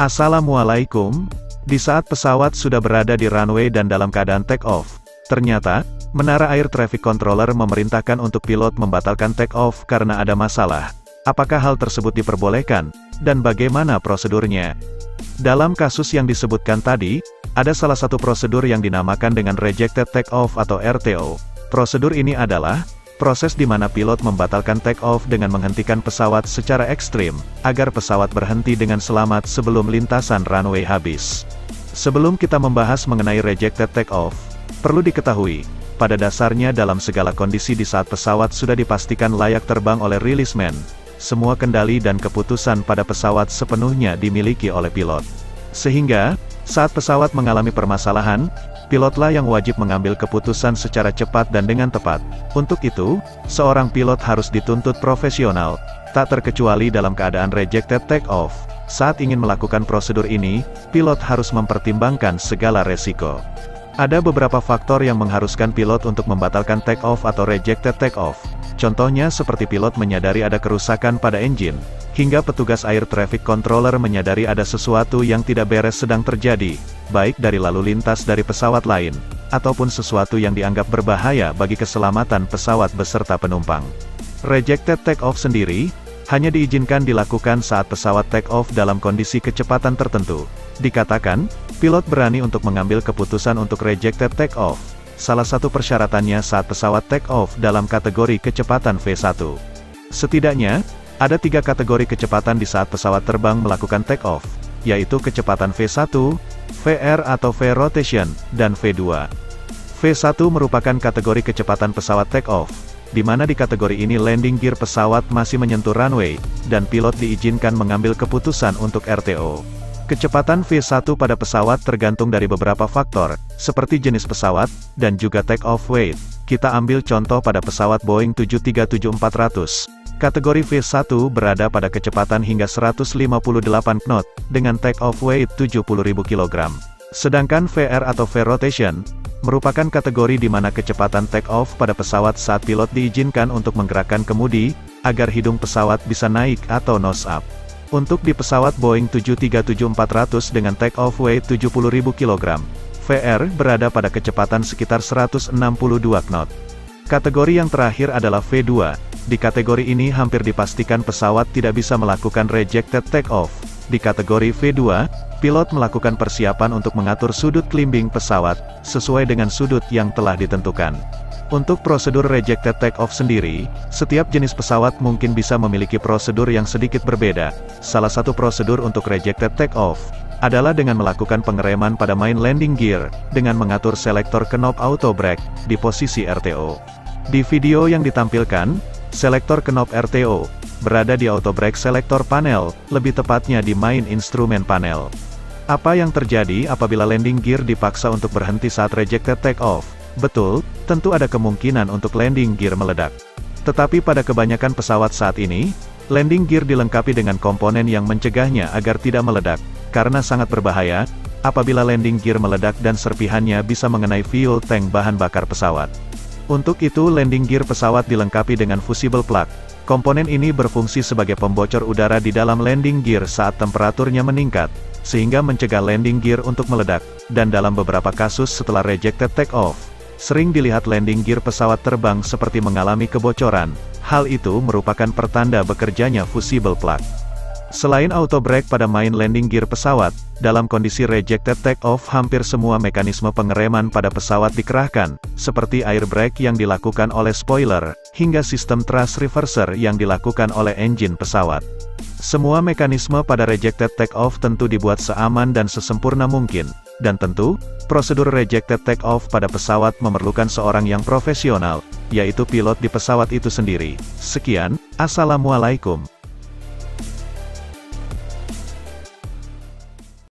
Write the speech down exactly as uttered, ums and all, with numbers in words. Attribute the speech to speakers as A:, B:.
A: Assalamualaikum. Di saat pesawat sudah berada di runway dan dalam keadaan take off, ternyata, menara air traffic controller memerintahkan untuk pilot membatalkan take off karena ada masalah. Apakah hal tersebut diperbolehkan? Dan bagaimana prosedurnya? Dalam kasus yang disebutkan tadi, ada salah satu prosedur yang dinamakan dengan Rejected Take Off atau R T O. Prosedur ini adalah proses di mana pilot membatalkan take off dengan menghentikan pesawat secara ekstrim, agar pesawat berhenti dengan selamat sebelum lintasan runway habis. Sebelum kita membahas mengenai rejected take off, perlu diketahui, pada dasarnya dalam segala kondisi di saat pesawat sudah dipastikan layak terbang oleh release man, semua kendali dan keputusan pada pesawat sepenuhnya dimiliki oleh pilot. Sehingga, saat pesawat mengalami permasalahan, pilotlah yang wajib mengambil keputusan secara cepat dan dengan tepat. Untuk itu, seorang pilot harus dituntut profesional, tak terkecuali dalam keadaan rejected take off. Saat ingin melakukan prosedur ini, pilot harus mempertimbangkan segala resiko. Ada beberapa faktor yang mengharuskan pilot untuk membatalkan take off atau rejected take off. Contohnya seperti pilot menyadari ada kerusakan pada engine, hingga petugas air traffic controller menyadari ada sesuatu yang tidak beres sedang terjadi, baik dari lalu lintas dari pesawat lain, ataupun sesuatu yang dianggap berbahaya bagi keselamatan pesawat beserta penumpang. Rejected take off sendiri, hanya diizinkan dilakukan saat pesawat take off dalam kondisi kecepatan tertentu. Dikatakan, pilot berani untuk mengambil keputusan untuk rejected take off. Salah satu persyaratannya saat pesawat take off dalam kategori kecepatan V satu. Setidaknya, ada tiga kategori kecepatan di saat pesawat terbang melakukan take off, yaitu kecepatan V satu, V R atau V rotation, dan V dua. V satu merupakan kategori kecepatan pesawat take off, di mana di kategori ini landing gear pesawat masih menyentuh runway, dan pilot diizinkan mengambil keputusan untuk R T O. Kecepatan V satu pada pesawat tergantung dari beberapa faktor, seperti jenis pesawat, dan juga take off weight. Kita ambil contoh pada pesawat Boeing tujuh tiga tujuh empat ratus. Kategori V satu berada pada kecepatan hingga seratus lima puluh delapan knot, dengan take off weight tujuh puluh ribu kilogram. Sedangkan V R atau V rotation, merupakan kategori di mana kecepatan take off pada pesawat saat pilot diizinkan untuk menggerakkan kemudi, agar hidung pesawat bisa naik atau nose up. Untuk di pesawat Boeing tujuh tiga tujuh empat ratus dengan take off weight tujuh puluh ribu kilogram, V R berada pada kecepatan sekitar seratus enam puluh dua knot. Kategori yang terakhir adalah V dua. Di kategori ini hampir dipastikan pesawat tidak bisa melakukan rejected take off. Di kategori V dua, pilot melakukan persiapan untuk mengatur sudut climbing pesawat, sesuai dengan sudut yang telah ditentukan. Untuk prosedur rejected take off sendiri, setiap jenis pesawat mungkin bisa memiliki prosedur yang sedikit berbeda. Salah satu prosedur untuk rejected take off adalah dengan melakukan pengereman pada main landing gear, dengan mengatur selektor knob auto brake di posisi R T O. Di video yang ditampilkan, selektor knob R T O berada di auto brake selector panel, lebih tepatnya di main instrumen panel. Apa yang terjadi apabila landing gear dipaksa untuk berhenti saat rejected take off? Betul, tentu ada kemungkinan untuk landing gear meledak. Tetapi pada kebanyakan pesawat saat ini, landing gear dilengkapi dengan komponen yang mencegahnya agar tidak meledak, karena sangat berbahaya apabila landing gear meledak dan serpihannya bisa mengenai fuel tank bahan bakar pesawat. Untuk itu landing gear pesawat dilengkapi dengan fusible plug. Komponen ini berfungsi sebagai pembocor udara di dalam landing gear saat temperaturnya meningkat, sehingga mencegah landing gear untuk meledak, dan dalam beberapa kasus setelah rejected take off, sering dilihat landing gear pesawat terbang seperti mengalami kebocoran. Hal itu merupakan pertanda bekerjanya fusible plug. Selain auto brake pada main landing gear pesawat, dalam kondisi rejected take off hampir semua mekanisme pengereman pada pesawat dikerahkan, seperti air brake yang dilakukan oleh spoiler, hingga sistem thrust reverser yang dilakukan oleh engine pesawat. Semua mekanisme pada rejected take off tentu dibuat seaman dan sesempurna mungkin, dan tentu, prosedur rejected take off pada pesawat memerlukan seorang yang profesional, yaitu pilot di pesawat itu sendiri. Sekian, Assalamualaikum.